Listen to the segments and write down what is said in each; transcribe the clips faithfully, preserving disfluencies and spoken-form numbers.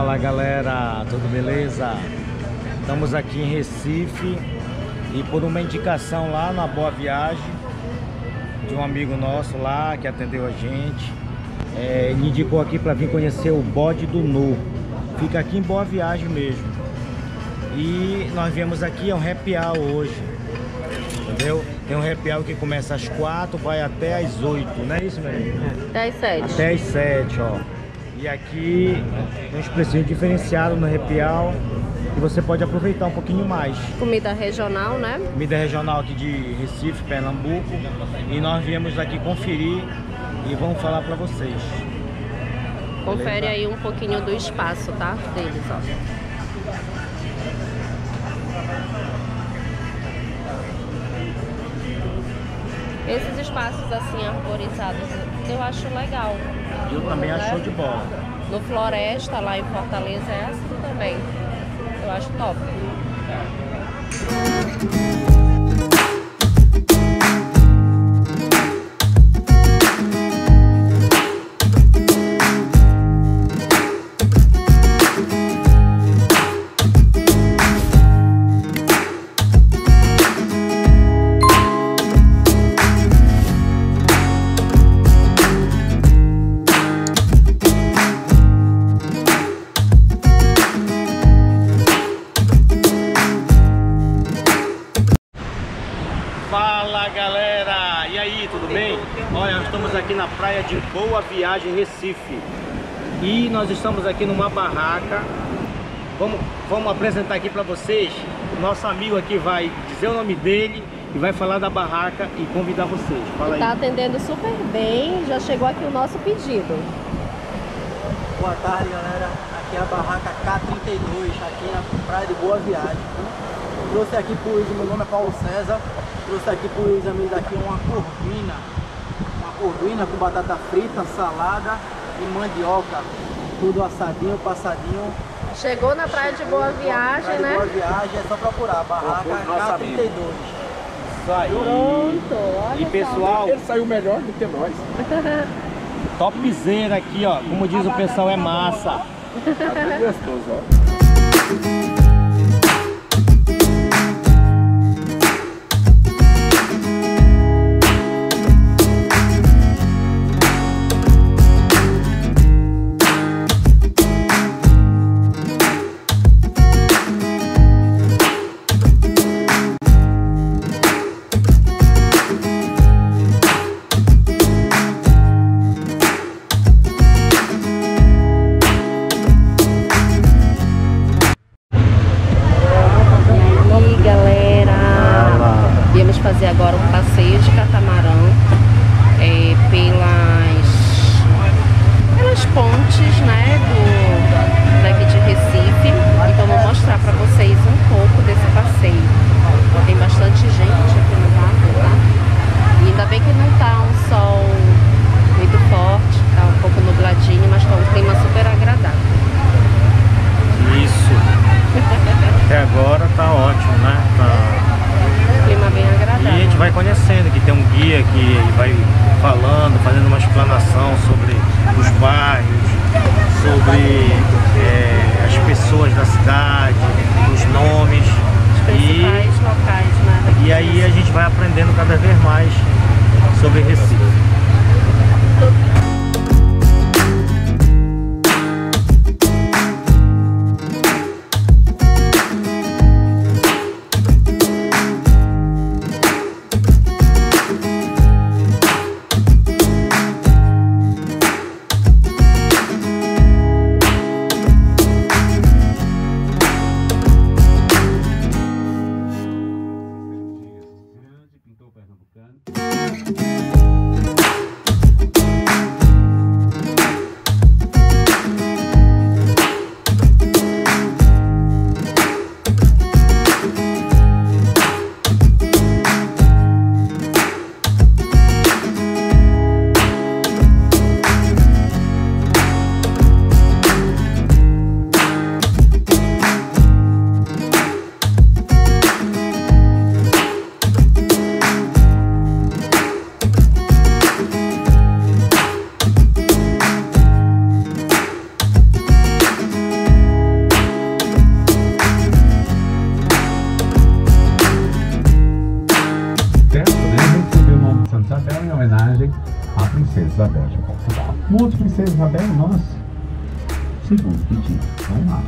Fala galera, tudo beleza? Estamos aqui em Recife e por uma indicação lá na Boa Viagem de um amigo nosso lá que atendeu a gente, é, ele indicou aqui para vir conhecer o Bode do Nu. Fica aqui em Boa Viagem mesmo. E nós viemos aqui, é um happy hour hoje, entendeu? Tem um happy hour que começa às quatro, vai até às oito, não é isso mesmo? Até às sete. Até às sete, ó. E aqui tem uns precinhos diferenciados no happy hour e você pode aproveitar um pouquinho mais. Comida regional, né? Comida regional aqui de Recife, Pernambuco. E nós viemos aqui conferir e vamos falar pra vocês. Confere Beleza? aí um pouquinho do espaço, tá? Deles, ó. Esses espaços assim arborizados, eu acho legal. Eu também acho show de bola. No Floresta, lá em Fortaleza, é assim também. Eu acho top. Fala galera, e aí, tudo bem? Olha, nós estamos aqui na praia de Boa Viagem, Recife. E nós estamos aqui numa barraca. Vamos, vamos apresentar aqui para vocês. Nosso amigo aqui vai dizer o nome dele e vai falar da barraca e convidar vocês. Fala aí. Tá atendendo super bem, já chegou aqui o nosso pedido. Boa tarde galera, aqui é a barraca K trinta e dois, aqui na praia de Boa Viagem. Trouxe aqui para os, meu nome é Paulo César, trouxe aqui para os amigos aqui uma corvina, uma corvina com batata frita, salada e mandioca, tudo assadinho, passadinho. Chegou na praia de Boa Viagem, praia né? De Boa Viagem, é só procurar, barraca K trinta e dois. Isso aí. Pronto, olha E pessoal, Ele saiu melhor do que nós. topzera aqui, ó. Como diz o pessoal, é massa. Tá bem gostoso, ó. Fazer agora um passeio de catamarã é, pelas, pelas pontes, né, do, daqui de Recife, e vamos mostrar para vocês um pouco desse passeio. Tem bastante gente aqui no barco, tá? E ainda bem que não tá um sol muito forte, tá um pouco nubladinho, mas tá um clima super agradável. Isso. Até agora tá ótimo, né? Tá... Clima bem agradável. E a gente vai conhecendo, que tem um guia que vai falando, fazendo uma explanação sobre os bairros, sobre é, as pessoas da cidade, os nomes. Os principais e, locais, né? E aí a gente vai aprendendo cada vez mais sobre Recife. Isabel de Portugal. Monte Princesa Isabel, nosso segundo pedido. Vamos lá.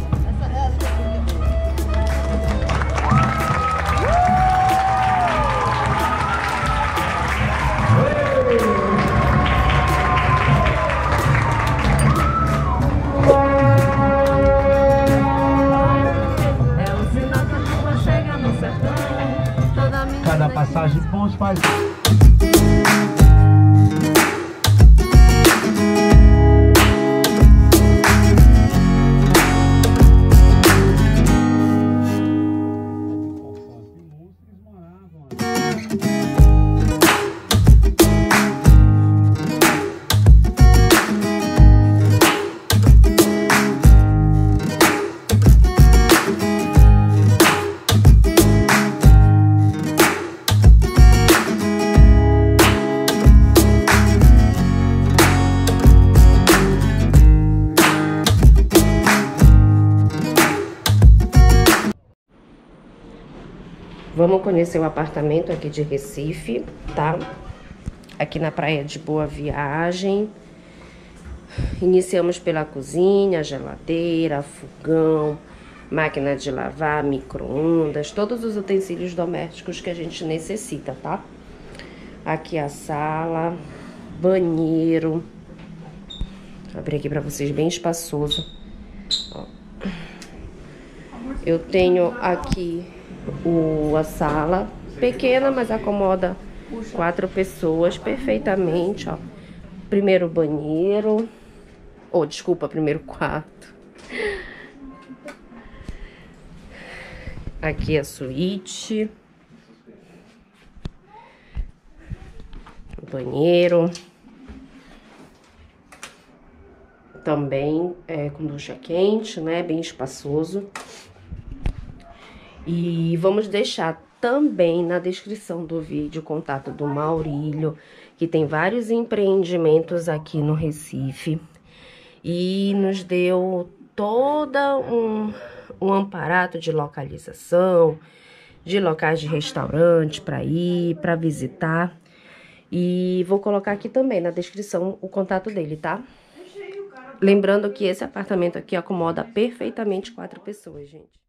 Cada passagem de ponte faz... Vamos conhecer o apartamento aqui de Recife, tá? Aqui na praia de Boa Viagem. Iniciamos pela cozinha, geladeira, fogão, máquina de lavar, micro-ondas, todos os utensílios domésticos que a gente necessita, tá? Aqui a sala, banheiro. Vou abrir aqui pra vocês, bem espaçoso. Ó. Eu tenho aqui o, a sala, pequena, mas acomoda quatro pessoas perfeitamente, ó. Primeiro banheiro, ou oh, desculpa, primeiro quarto. Aqui a suíte. Banheiro. Também é com ducha quente, né? Bem espaçoso. E vamos deixar também na descrição do vídeo o contato do Maurílio, que tem vários empreendimentos aqui no Recife. E nos deu toda um, um amparato de localização, de locais de restaurante para ir, para visitar. E vou colocar aqui também na descrição o contato dele, tá? Lembrando que esse apartamento aqui acomoda perfeitamente quatro pessoas, gente.